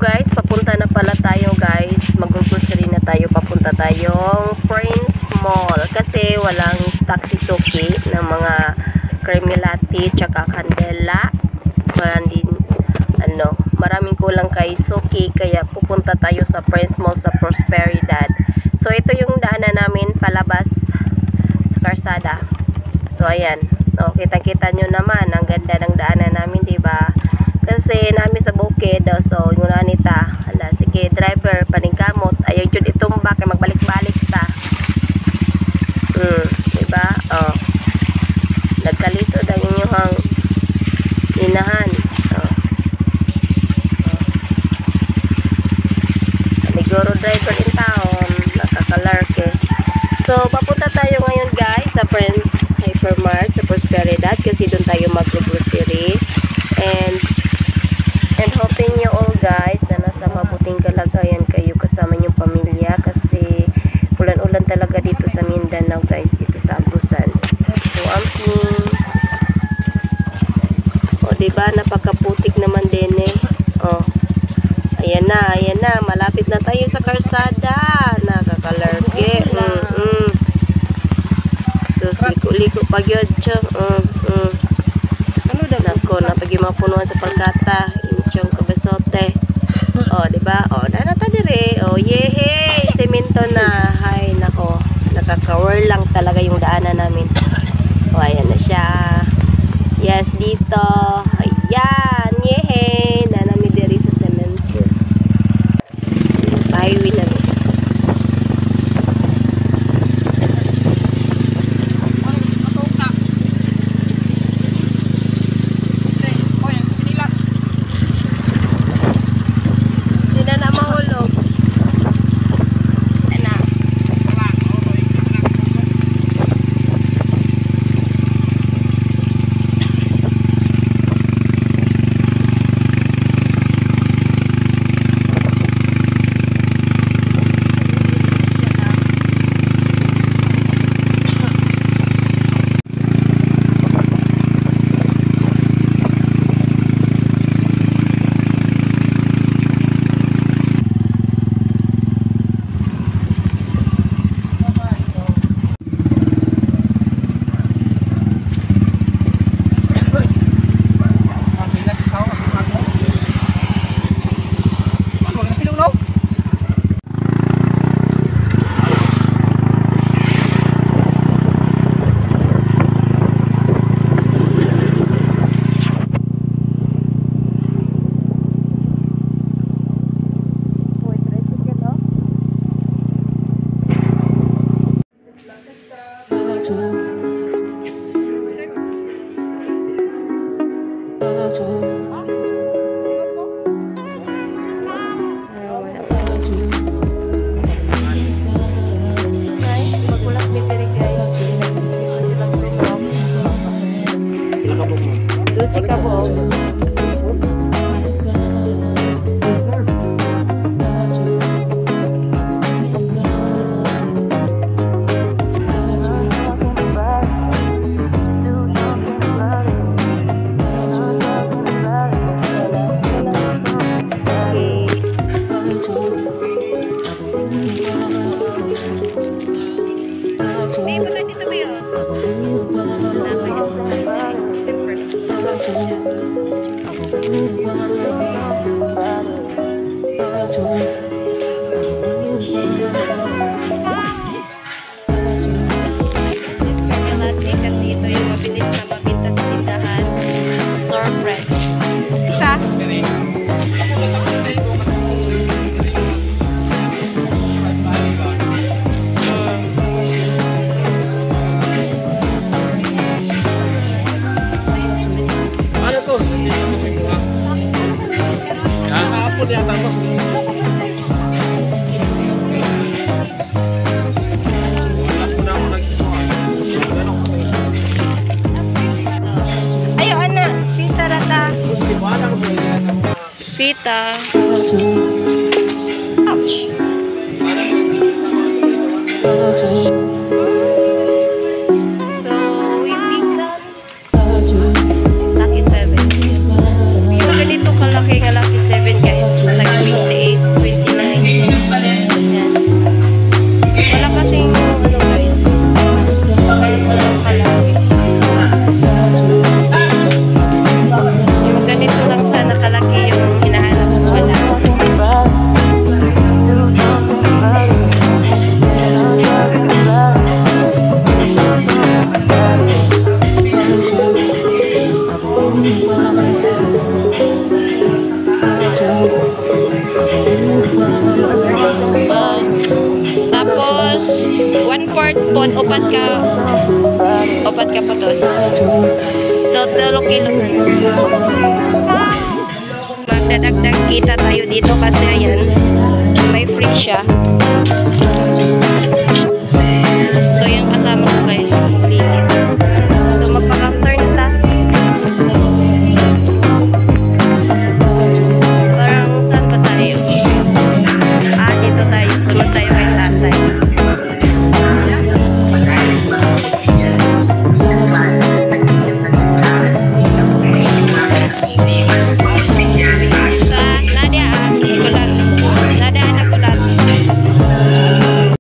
guys, papunta na pala tayo guys. Mag-grocery na tayo. Papunta tayong Prince Mall. Kasi walang stock si Suki ng mga creamy latte tsaka candela. Maraming kulang kay Suki. Kaya pupunta tayo sa Prince Mall sa Prosperidad. So ito yung daanan namin palabas sa karsada. So ayan. O, kita-kita nyo naman. Ang ganda ng daanan namin, diba? Kasi namin sa bukid, so yung nita, hala, sige, driver, paningkamot, ayaw yun itumba, kaya magbalik-balik ta. Diba? Oh. Nagkalisod ang inyong inahan. Oh. Paniguro driver in town, nakakalarke. So, papunta tayo ngayon guys sa Prince Hypermart, sa Prosperidad, kasi doon tayo mag-grocery. And hoping you all guys na nasa mabuting kalagayan kayo kasama yung pamilya kasi ulan-ulan talaga dito sa Mindanao guys, dito sa Agusan. So amping. O diba, napakaputik naman din eh. O, ayan na, malapit na tayo sa karsada. Nakakalarge. So liko-liko pag yun siya. Nako, napagi mapunuan sa pagkata. Inchong kabasote. O, diba? O, nanata dire. O, yehe! Semento na. Hay, nako. Nakaka-whirl lang talaga yung daanan namin. O, ayan na siya. Yes, dito. Ayan. Yehe! Nanami dire sa semento. Highway na rin. Pita. Ouch. So, we pick up Lucky 7. Yung ganito kalaki nga Lucky 7 guys. Like Pod, upat ka patos. So, 3 kilo na. Magdadagdag kita tayo dito kasi ayan, may free siya.